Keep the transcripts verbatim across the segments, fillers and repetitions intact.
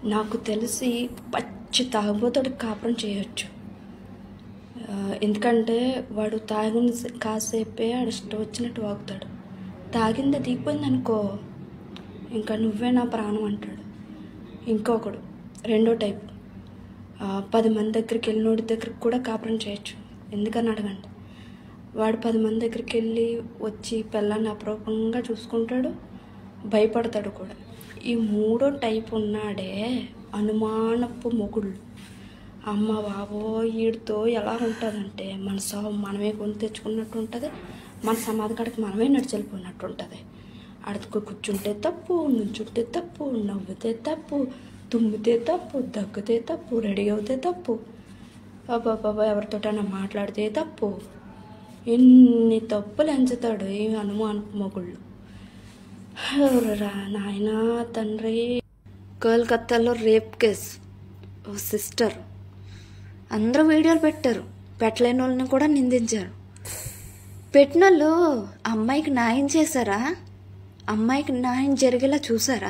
నాకు తెలిసి పచ్చి తాగుబోతుడికి కాపురం చేయొచ్చు. ఎందుకంటే వాడు తాగిన కాసేపే ఆడు ఇష్టం వచ్చినట్టు వాగుతాడు. తాగింది దిగిపోయింది అనుకో, ఇంకా నువ్వే నా ప్రాణం అంటాడు. ఇంకొకడు రెండో టైపు, పది మంది దగ్గరికి వెళ్ళినోడి దగ్గరికి కూడా కాపురం చేయొచ్చు. ఎందుకని అడగండి. వాడు పది మంది దగ్గరికి వెళ్ళి వచ్చి పిల్లాన్ని అప్రూపంగా చూసుకుంటాడు, భయపడతాడు కూడా. ఈ మూడో టైపు ఉన్నాడే అనుమానపు మొగుళ్ళు. అమ్మ బాబో వీడితో ఎలా ఉంటుందంటే మన సాగు మనమే కొని తెచ్చుకున్నట్టు ఉంటుంది, మన సమాధి కాడికి మనమే నడిచెళ్ళిపోయినట్టు ఉంటుంది. అడుగు కూర్చుంటే తప్పు, నుంచుంటే తప్పు, నవ్వుతే తప్పు, తుమ్మితే తప్పు, దగ్గితే తప్పు, రెడీ అవుతే తప్పు, బాబా బాబా ఎవరితోటైనా మాట్లాడితే తప్పు. ఎన్ని తప్పులు ఎంచుతాడు ఈ అనుమానపు మొగుళ్ళు. రా నాయన తండ్రి. కోల్కత్తాలో రేప్ కేసు, ఓ సిస్టర్ అందరూ వీడియోలు పెట్టారు, పెట్టలేని వాళ్ళని కూడా నిందించారు. పెట్టిన వాళ్ళు అమ్మాయికి న్యాయం చేశారా? అమ్మాయికి న్యాయం జరిగేలా చూసారా?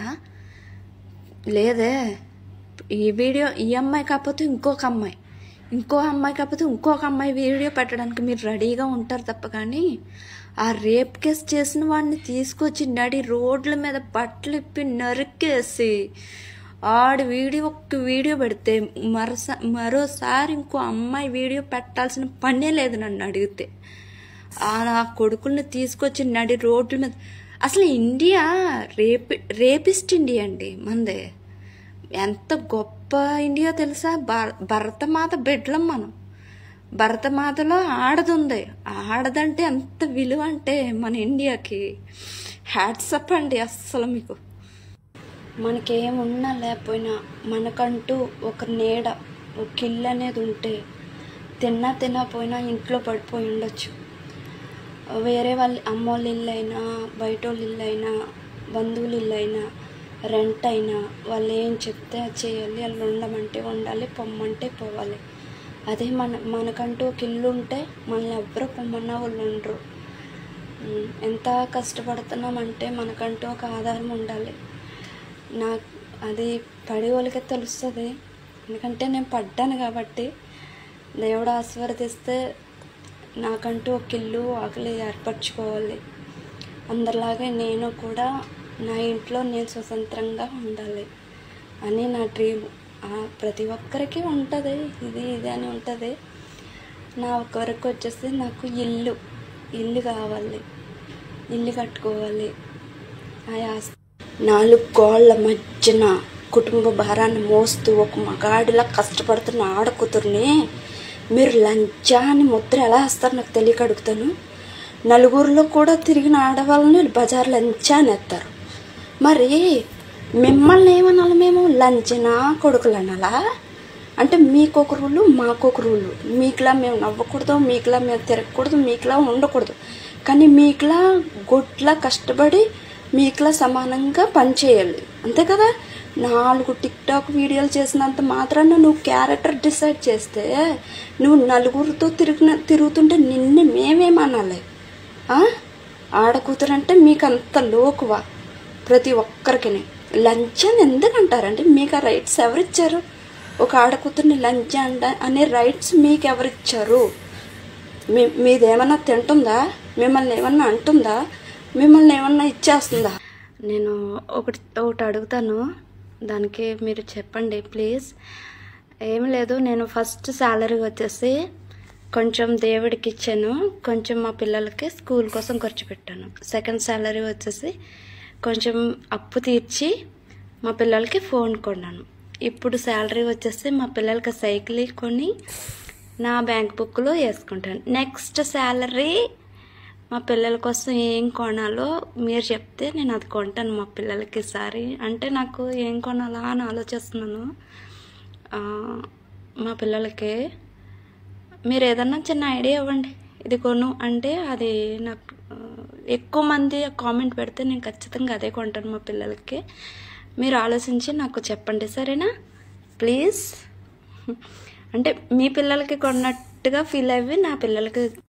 లేదే. ఈ వీడియో ఈ అమ్మాయి కాకపోతే ఇంకొక అమ్మాయి, ఇంకో అమ్మాయి కాకపోతే ఇంకొక అమ్మాయి వీడియో పెట్టడానికి మీరు రెడీగా ఉంటారు తప్ప కానీ ఆ రేప్ కేసు చేసిన వాడిని తీసుకొచ్చి నడి రోడ్ల మీద బట్టలు ఇప్పి నరికేసి ఆడి వీడియో ఒక్క వీడియో పెడితే మరోసా మరోసారి ఇంకో అమ్మాయి వీడియో పెట్టాల్సిన పనే లేదు నన్ను అడిగితే. ఆ నా కొడుకుల్ని తీసుకొచ్చి నడి రోడ్ల మీద. అసలు ఇండియా రేపి రేపిస్ట్ ఇండియా అండి మనదే. ఎంత గొప్ప ఇండియా తెలుసా? భరతమాత బిడ్డలం మనం. భరతమాతలో ఆడదుంది. ఆడదంటే ఎంత విలువ అంటే మన ఇండియాకి హ్యాట్సప్ అండి. అస్సలు మీకు మనకేమున్నా లేకపోయినా మనకంటూ ఒక నీడ, ఒక ఇల్లు అనేది ఉంటే తిన్నా తినకపోయినా ఇంట్లో పడిపోయి ఉండొచ్చు. వేరే వాళ్ళ అమ్మోళ్ళ ఇల్లు అయినా, బయట వాళ్ళ ఇల్లు అయినా, బంధువుల ఇల్లు అయినా, రెంట్ అయినా వాళ్ళు ఏం చెప్తే అది చేయాలి. వాళ్ళు ఉండమంటే ఉండాలి, పొమ్మంటే పోవాలి. అదే మన మనకంటూ ఒక ఇల్లు ఉంటే మనల్ని ఎవ్వరూ పొమ్మన్నా వాళ్ళు ఉండరు. ఎంత కష్టపడుతున్నామంటే మనకంటూ ఒక ఆధారం ఉండాలి. నాకు అది పడే వాళ్ళకే తెలుస్తుంది. ఎందుకంటే నేను పడ్డాను కాబట్టి. దేవుడు ఆశీర్వదిస్తే నాకంటూ ఒక ఇల్లు ఆకలి ఏర్పరచుకోవాలి. అందరిలాగే నేను కూడా నా ఇంట్లో నేను స్వతంత్రంగా ఉండాలి అని నా డ్రీమ్. ప్రతి ఒక్కరికి ఉంటుంది ఇది ఇది అని ఉంటుంది. నా ఒక్కరికి వచ్చేసి నాకు ఇల్లు ఇల్లు కావాలి, ఇల్లు కట్టుకోవాలి. ఆ నాలుగు గోళ్ళ మధ్యన కుటుంబ భారాన్ని మోస్తూ ఒక మగాడిలా కష్టపడుతున్న ఆడకూతుర్ని మీరు లంచాన్ని ముద్ర ఎలా వేస్తారు నాకు తెలియక అడుగుతాను. నలుగురిలో కూడా తిరిగిన ఆడవాళ్ళని బజార్ లంచాన్ని ఎత్తారు. మరి మిమ్మల్ని ఏమనాలి? మేము లంచనా కొడుకులు అనాలా? అంటే మీకొక రూలు మాకొక రూలు. మీకులా మేము నవ్వకూడదు, మీకులా మేము తిరగకూడదు, మీకులా ఉండకూడదు. కానీ మీకులా గొడ్లా కష్టపడి మీకులా సమానంగా పనిచేయాలి, అంతే కదా? నాలుగు టిక్ టాక్ వీడియోలు చేసినంత మాత్రాన నువ్వు క్యారెక్టర్ డిసైడ్ చేస్తే నువ్వు నలుగురితో తిరిగిన తిరుగుతుంటే నిన్ను మేమేమనాలి? ఆడకూతురంటే మీకు అంత లోకువా? ప్రతి ఒక్కరికి లంచం ఎందుకంటారండి? మీకు ఆ రైట్స్ ఎవరిచ్చారు? ఒక ఆడకూతుర్ని లంచం అంట అనే రైట్స్ మీకు ఎవరిచ్చారు? మీ మీదేమన్నా తింటుందా? మిమ్మల్ని ఏమన్నా అంటుందా? మిమ్మల్ని ఏమన్నా ఇచ్చేస్తుందా? నేను ఒకటి ఒకటి అడుగుతాను, దానికి మీరు చెప్పండి ప్లీజ్. ఏమి లేదు, నేను ఫస్ట్ శాలరీ వచ్చేసి కొంచెం దేవుడికి ఇచ్చాను, కొంచెం మా పిల్లలకి స్కూల్ కోసం ఖర్చు పెట్టాను. సెకండ్ శాలరీ వచ్చేసి కొంచెం అప్పు తీర్చి మా పిల్లలకి ఫోన్ కొన్నాను. ఇప్పుడు శాలరీ వచ్చేసి మా పిల్లలకి సైకిల్ కొని నా బ్యాంక్ బుక్లో వేసుకుంటాను. నెక్స్ట్ శాలరీ మా పిల్లల కోసం ఏం కొనాలో మీరు చెప్తే నేను అది కొంటాను మా పిల్లలకి. సారి అంటే నాకు ఏం కొనాలా అని ఆలోచిస్తున్నాను మా పిల్లలకి. మీరు ఏదన్నా చిన్న ఐడియా ఇవ్వండి, ఇది కొను అంటే. అది నాకు ఎక్కువ మంది కామెంట్ పెడితే నేను ఖచ్చితంగా అదే కొంటాను మా పిల్లలకి. మీరు ఆలోచించి నాకు చెప్పండి, సరేనా? ప్లీజ్. అంటే మీ పిల్లలకి కొన్నట్టుగా ఫీల్ అయ్యి నా పిల్లలకి